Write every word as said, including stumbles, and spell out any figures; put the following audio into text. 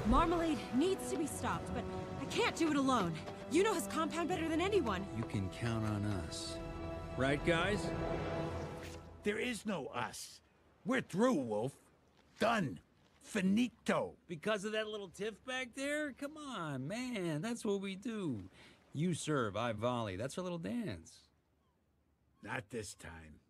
Marmalade needs to be stopped, but I can't do it alone. You know his compound better than anyone. You can count on us. Right, guys? There is no us. We're through, Wolf. Done. Finito. Because of that little tiff back there? Come on, man. That's what we do. You serve, I volley. That's our little dance. Not this time.